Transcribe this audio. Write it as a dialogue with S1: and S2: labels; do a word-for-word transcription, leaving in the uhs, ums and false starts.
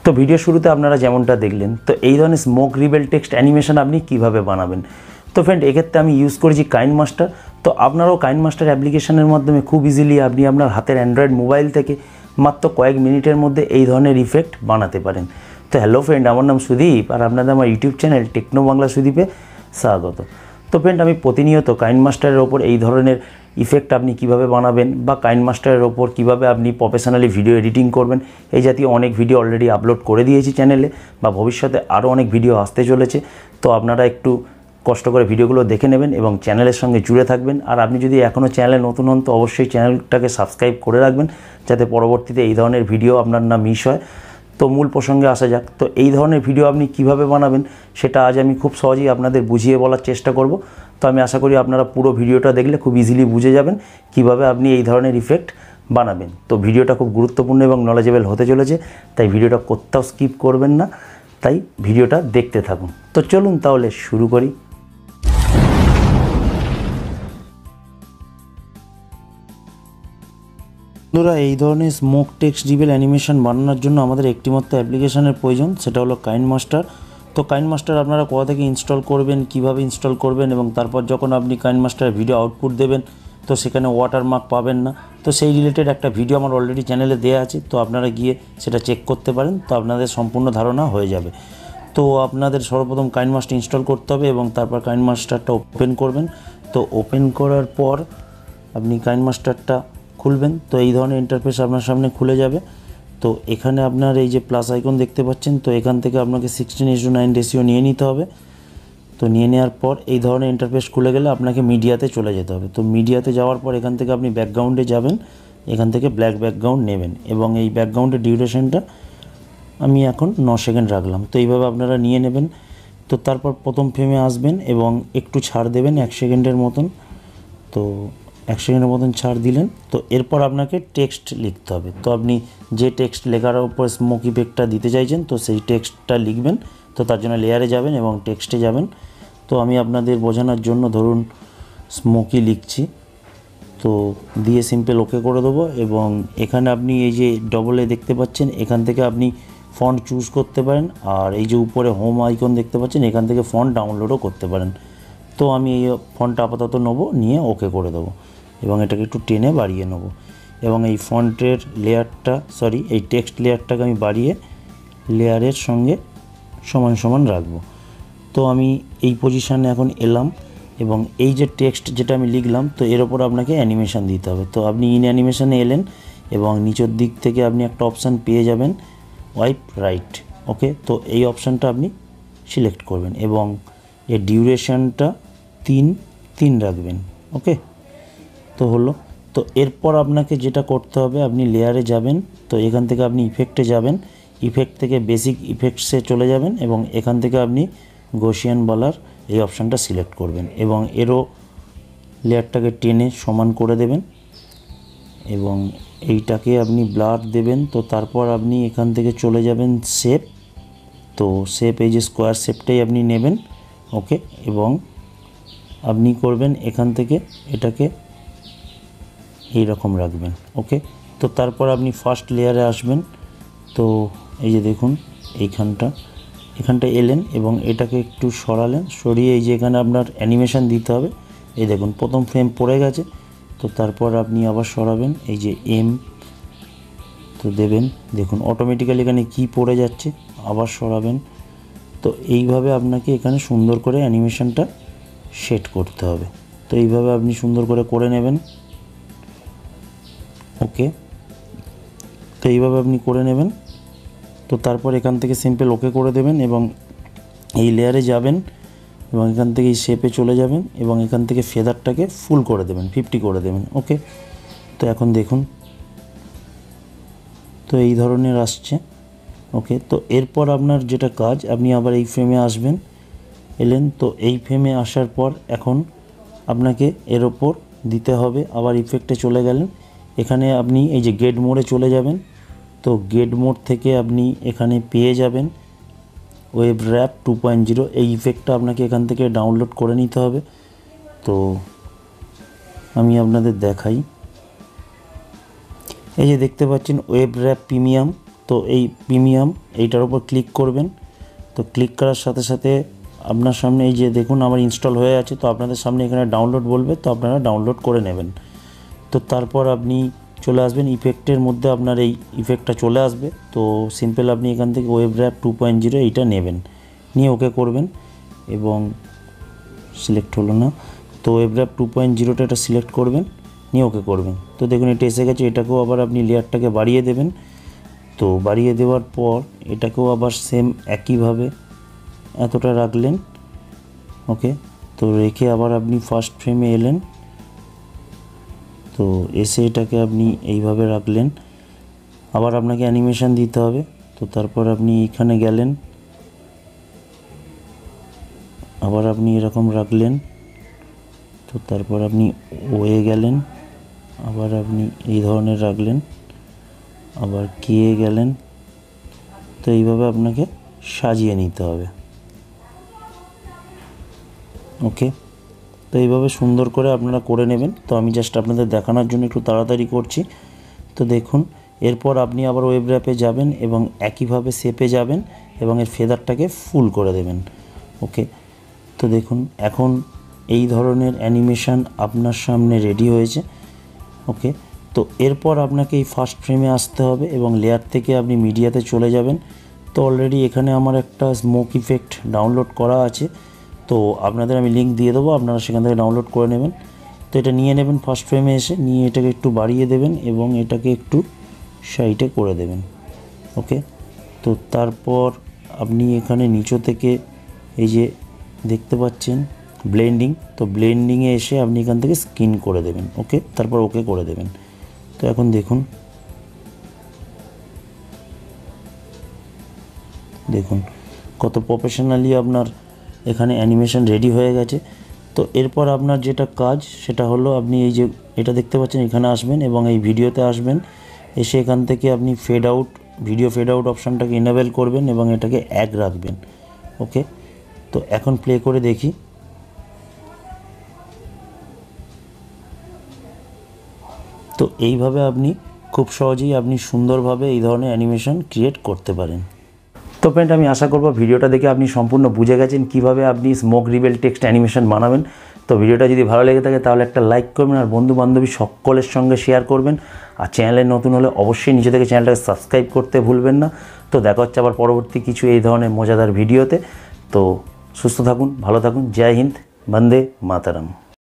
S1: তো ভিডিও শুরুতে আপনারা যেমনটা দেখলেন, তো এই ধরনের স্মোক রিবেল টেক্সট অ্যানিমেশন আপনি কিভাবে বানাবেন। তো ফ্রেন্ড, এক্ষেত্রে আমি ইউজ করেছি কাইনমাস্টার। তো আপনারাও কাইনমাস্টার অ্যাপ্লিকেশনের মাধ্যমে খুব ইজিলি আপনি আপনার হাতের অ্যান্ড্রয়েড মোবাইল থেকে মাত্র কয়েক মিনিটের মধ্যে এই ধরনের ইফেক্ট বানাতে পারেন। তো হ্যালো ফ্রেন্ড, আমার নাম সুদীপ আর আপনাদের আমার ইউটিউব চ্যানেল টেকনো বাংলা সুদীপে স্বাগত। তো ফ্রেন্ড, আমি প্রতিনিয়ত কাইনমাস্টারের ওপর এই ধরনের ইফেক্ট আপনি কিভাবে বানাবেন বা কাইনমাস্টারের ওপর কিভাবে আপনি প্রফেশনালি ভিডিও এডিটিং করবেন, এই জাতীয় অনেক ভিডিও অলরেডি আপলোড করে দিয়েছি চ্যানেলে, বা ভবিষ্যতে আরও অনেক ভিডিও আসতে চলেছে। তো আপনারা একটু কষ্ট করে ভিডিওগুলো দেখে নেবেন এবং চ্যানেলের সঙ্গে জুড়ে থাকবেন। আর আপনি যদি এখনও চ্যানেলে নতুন হন তো অবশ্যই চ্যানেলটাকে সাবস্ক্রাইব করে রাখবেন, যাতে পরবর্তীতে এই ধরনের ভিডিও আপনার না মিস হয়। তো মূল প্রসঙ্গে আসা যাক। তো এই ধরনের ভিডিও আপনি কিভাবে বানাবেন সেটা আজ আমি খুব সহজেই আপনাদের বুঝিয়ে বলার চেষ্টা করব। তো আমি আশা করি আপনারা পুরো ভিডিওটা দেখলে খুব ইজিলি বুঝে যাবেন কিভাবে আপনি এই ধরনের ইফেক্ট বানাবেন। তো ভিডিওটা খুব গুরুত্বপূর্ণ এবং নলেজেবল হতে চলেছে, তাই ভিডিওটা কোথাও স্কিপ করবেন না, তাই ভিডিওটা দেখতে থাকুন। তো চলুন তাহলে শুরু করি। বন্ধুরা, এই ধরনের স্মোক টেক্সট রিবেল অ্যানিমেশন বানানোর জন্য আমাদের একটিমাত্র অ্যাপ্লিকেশনের প্রয়োজন, সেটা হলো কাইনমাস্টার। তো কাইনমাস্টার আপনারা কোথা থেকে ইনস্টল করবেন, কিভাবে ইনস্টল করবেন, এবং তারপর যখন আপনি কাইনমাস্টারের ভিডিও আউটপুট দেবেন তো সেখানে ওয়াটারমার্ক পাবেন না, তো সেই রিলেটেড একটা ভিডিও আমার অলরেডি চ্যানেলে দেওয়া আছে। তো আপনারা গিয়ে সেটা চেক করতে পারেন, তো আপনাদের সম্পূর্ণ ধারণা হয়ে যাবে। তো আপনাদের সর্বপ্রথম কাইনমাস্টার ইনস্টল করতে হবে এবং তারপর কাইনমাস্টারটা ওপেন করবেন। তো ওপেন করার পর আপনি কাইনমাস্টারটা খুলবেন। তো এই ধরনের ইন্টারফেস আপনার সামনে খুলে যাবে। তো এখানে আপনার এই যে প্লাস আইকন দেখতে পাচ্ছেন, তো এখান থেকে আপনাকে sixteen is to nine ratio নিয়ে নিতে হবে। তো নিয়ে নেওয়ার পর এই ধরনের ইন্টারফেস খুলে গেলে আপনাকে মিডিয়াতে চলে যেতে হবে। তো মিডিয়াতে যাওয়ার পর এখান থেকে আপনি ব্যাকগ্রাউন্ডে যাবেন, এখান থেকে ব্ল্যাক ব্যাকগ্রাউন্ড নেবেন এবং এই ব্যাকগ্রাউন্ডের ডিউরেশনটা আমি এখন ন সেকেন্ড রাখলাম। তো এইভাবে আপনারা নিয়ে নেবেন। তো তারপর প্রথম ফ্রেমে আসবেন এবং একটু ছাড় দেবেন এক সেকেন্ডের মতন। তো এক সেকেন্ডের মতন ছাড় দিলেন। তো এরপর আপনাকে টেক্সট লিখতে হবে। তো আপনি যে টেক্সট লেখার উপর স্মোক ইফেক্টটা দিতে চাইছেন তো সেই টেক্সটটা লিখবেন। তো তার জন্য লেয়ারে যাবেন এবং টেক্সটে যাবেন। তো আমি আপনাদের বোঝানোর জন্য ধরুন স্মোকি লিখছি, তো দিয়ে সিম্পল ওকে করে দেবো। এবং এখানে আপনি এই যে ডবল এ দেখতে পাচ্ছেন, এখান থেকে আপনি ফন্ট চুজ করতে পারেন। আর এই যে উপরে হোম আইকন দেখতে পাচ্ছেন, এখান থেকে ফন্ট ডাউনলোডও করতে পারেন। তো আমি এই ফন্টটা আপাতত নেবো, নিয়ে ওকে করে দেবো এবং এটাকে একটু টেনে বাড়িয়ে নেব এবং এই ফন্টের লেয়ারটা সরি এই টেক্সট লেয়ারটাকে আমি বাড়িয়ে লেয়ারের সঙ্গে সমান সমান রাখবো। তো আমি এই পজিশানে এখন এলাম এবং এই যে টেক্সট যেটা আমি লিখলাম তো এর ওপর আপনাকে অ্যানিমেশান দিতে হবে। তো আপনি ইন অ্যানিমেশানে এলেন এবং নিচের দিক থেকে আপনি একটা অপশান পেয়ে যাবেন, ওয়াইপ রাইট। ওকে, তো এই অপশানটা আপনি সিলেক্ট করবেন এবং এর ডিউরেশনটা তিন তিন রাখবেন। ওকে, তো হলো। তো এরপর আপনাকে যেটা করতে হবে, আপনি লেয়ারে যাবেন। তো এখান থেকে আপনি ইফেক্টে যাবেন, ইফেক্ট থেকে বেসিক ইফেক্টসে চলে যাবেন এবং এখান থেকে আপনি গসিয়ান বলার এই অপশানটা সিলেক্ট করবেন এবং এরও লেয়ারটাকে টেনে সমান করে দেবেন এবং এইটাকে আপনি ব্লার দেবেন। তো তারপর আপনি এখান থেকে চলে যাবেন শেপ। তো শেপ এই যে স্কোয়ার শেপটাই আপনি নেবেন। ওকে, এবং আপনি করবেন এখান থেকে এটাকে এই রকম রাখবেন। ওকে, তো তারপর আপনি ফার্স্ট লেয়ারে আসবেন। তো এই যে দেখুন এইখানটা এখানটা এলেন এবং এটাকে একটু সরালেন, সরিয়ে এই যে এখানে আপনার অ্যানিমেশান দিতে হবে। এই দেখুন প্রথম ফ্রেম পড়ে গেছে। তো তারপর আপনি আবার সরাবেন, এই যে এম তো দেবেন, দেখুন অটোমেটিক্যালি এখানে কি পড়ে যাচ্ছে, আবার সরাবেন। তো এইভাবে আপনাকে এখানে সুন্দর করে অ্যানিমেশানটা সেট করতে হবে। তো এইভাবে আপনি সুন্দর করে করে নেবেন। ওকে, তো এইভাবে আপনি করে নেবেন। তো তারপর এখান থেকে সিম্পল ওকে করে দেবেন এবং এই লেয়ারে যাবেন এবং এখান থেকে এই শেপে চলে যাবেন এবং এখান থেকে ফেদারটাকে ফুল করে দেবেন, ফিফটি করে দেবেন। ওকে, তো এখন দেখুন তো এই ধরনের আসছে। ওকে, তো এরপর আপনার যেটা কাজ, আপনি আবার এই ফ্রেমে আসবেন, এলেন। তো এই ফ্রেমে আসার পর এখন আপনাকে এর ওপর দিতে হবে, আবার ইফেক্টে চলে গেলেন। এখানে আপনি এই যে গেট মোডে চলে যাবেন। তো গেট মোড থেকে আপনি এখানে পেয়ে যাবেন wave wrap two point zero. এই ইফেক্টটা আপনাকে এখান থেকে ডাউনলোড করে নিতে হবে। তো আমি আপনাদের দেখাই, এই যে দেখতে পাচ্ছেন ওয়েব র্যাপ প্রিমিয়াম। তো এই প্রিমিয়াম এইটার উপর ক্লিক করবেন। তো ক্লিক করার সাথে সাথে আপনার সামনে এই যে দেখুন আমার ইনস্টল হয়ে আছে, তো আপনাদের সামনে এখানে ডাউনলোড বলবে, তো আপনারা ডাউনলোড করে নেবেন। তো তারপর আপনি চলে আসবেন ইফেক্টের মধ্যে, আপনার এই ইফেক্টটা চলে আসবে। তো সিম্পল আপনি এখান থেকে wave wrap two point zero এইটা নেবেন, নিয়ে ওকে করবেন এবং সিলেক্ট হলো না, তো ওয়েব র্যাপ টু পয়েন্ট জিরোটা এটা সিলেক্ট করবেন, নিয়ে ওকে করবেন। তো দেখুন এটা এসে গেছে, এটাকেও আবার আপনি লেয়ারটাকে বাড়িয়ে দেবেন। তো বাড়িয়ে দেওয়ার পর এটাকেও আবার সেম একইভাবে এতটা রাখলেন, ওকে। তো রেখে আবার আপনি ফার্স্ট ফ্রেমে এলেন, তো এসে এটাকে আপনি এইভাবে রাখলেন। আবার আপনাকে অ্যানিমেশন দিতে হবে, তো তারপর আপনি এখানে গেলেন, আবার আপনি এরকম রাখলেন। তো তারপর আপনি ওয়ে গেলেন, আবার আপনি এই ধরনের রাখলেন, আবার কে গেলেন। তো এইভাবে আপনাকে সাজিয়ে নিতে হবে, ওকে। তো এইভাবে সুন্দর করে আপনারা করে নেবেন। তো আমি জাস্ট আপনাদের দেখানোর জন্য একটু তাড়াতাড়ি করছি। তো দেখুন এরপর আপনি আবার ওয়েব র্যাপে যাবেন এবং একইভাবে শেপে যাবেন এবং এর ফেদারটাকে ফুল করে দেবেন, ওকে। তো দেখুন এখন এই ধরনের অ্যানিমেশান আপনার সামনে রেডি হয়েছে, ওকে। তো এরপর আপনাকে এই ফার্স্ট ফ্রেমে আসতে হবে এবং লেয়ার থেকে আপনি মিডিয়াতে চলে যাবেন। তো অলরেডি এখানে আমার একটা স্মোক ইফেক্ট ডাউনলোড করা আছে, তো আপনাদের আমি লিঙ্ক দিয়ে দেবো, আপনারা সেখান থেকে ডাউনলোড করে নেবেন। তো এটা নিয়ে নেবেন ফার্স্ট ফ্রেমে এসে, নিয়ে এটাকে একটু বাড়িয়ে দেবেন এবং এটাকে একটু সাইডে করে দেবেন, ওকে। তো তারপর আপনি এখানে নিচু থেকে এই যে দেখতে পাচ্ছেন ব্লেন্ডিং, তো ব্লেন্ডিংয়ে এসে আপনি এখান থেকে স্কিন করে দেবেন, ওকে। তারপর ওকে করে দেবেন। তো এখন দেখুন দেখুন কত প্রফেশনালি আপনার এখানে অ্যানিমেশন রেডি হয়ে গেছে। তো এরপর আপনার যেটা কাজ সেটা হলো আপনি এই যে এটা দেখতে পাচ্ছেন এখানে আসবেন এবং এই ভিডিওতে আসবেন, এসে এখান থেকে আপনি fade out video fade out অপশানটাকে ইনেবল করবেন এবং এটাকে এক রাখবেন, ওকে। তো এখন প্লে করে দেখি। তো এইভাবে আপনি খুব সহজেই আপনি সুন্দরভাবে এই ধরনের অ্যানিমেশন ক্রিয়েট করতে পারেন। তো ফ্রেন্ড আমি আশা করব ভিডিওটা দেখে আপনি সম্পূর্ণ বুঝে গেছেন কীভাবে আপনি স্মোক রিবেল টেক্সট অ্যানিমেশন বানাবেন। তো ভিডিওটা যদি ভালো লেগে থাকে তাহলে একটা লাইক করবেন আর বন্ধু বান্ধবী সকলের সঙ্গে শেয়ার করবেন। আর চ্যানেলে নতুন হলে অবশ্যই নিজে থেকে চ্যানেলটাকে সাবস্ক্রাইব করতে ভুলবেন না। তো দেখা হচ্ছে আবার পরবর্তী কিছু এই ধরনের মজাদার ভিডিওতে। তো সুস্থ থাকুন, ভালো থাকুন, জয় হিন্দ, বন্দে মাতরম।